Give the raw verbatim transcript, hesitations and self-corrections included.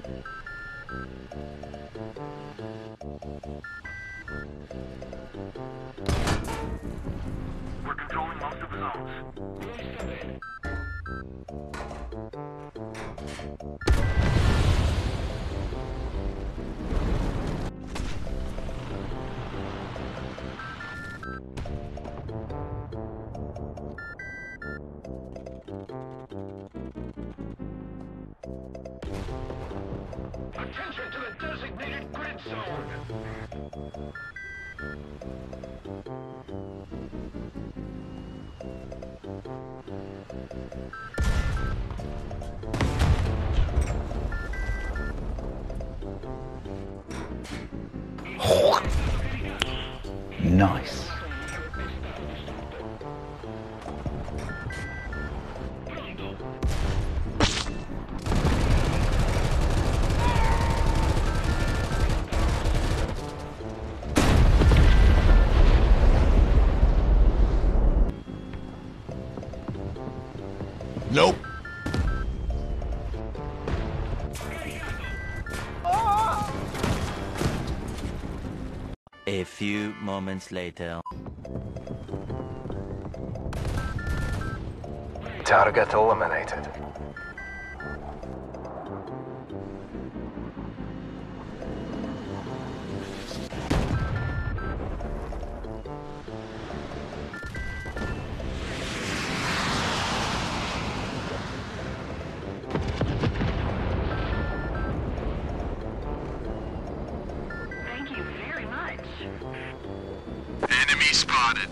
We're controlling most of the zones. Please come in. Attention to the designated grid zone! Nice. Nope. A few moments later. Target eliminated. Thank you very much. Enemy spotted.